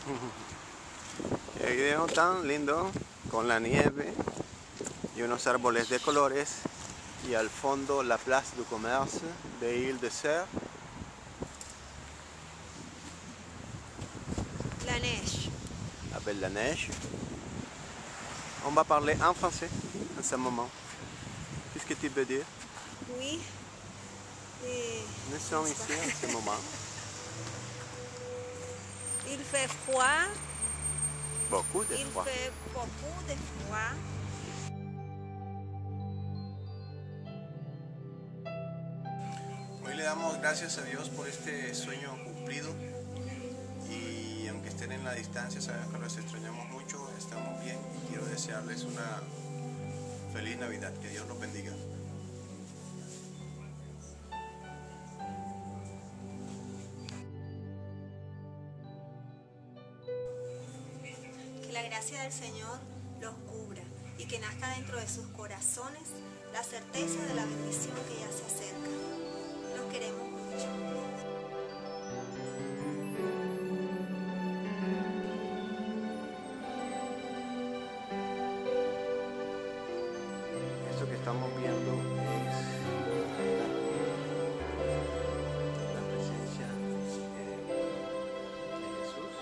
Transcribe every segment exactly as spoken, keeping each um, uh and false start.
Qué video tan lindo, con la nieve y unos árboles de colores, y al fondo la Place du Commerce de Île-de-Serre. La neige. Avec la neige. On va parler en français en ce moment. Qu'est-ce que tu veux dire? Oui. Et Nous sommes ici en ce moment. il fait froid. Beaucoup de Il froid. fait beaucoup de froid. Hoy le damos gracias a Dios por este sueño cumplido, y aunque estén en la distancia, sabemos que los extrañamos mucho, estamos bien, y quiero desearles una feliz Navidad, que Dios los bendiga. Que la gracia del Señor los cubra y que nazca dentro de sus corazones la certeza de la bendición que ya se acerca. Los queremos mucho. Esto que estamos viendo es la presencia eh, de Jesús.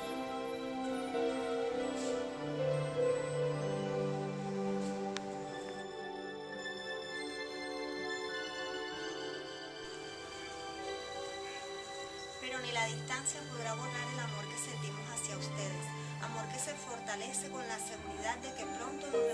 Pero ni la distancia podrá borrar el amor que sentimos hacia ustedes, amor que se fortalece con la seguridad de que pronto nos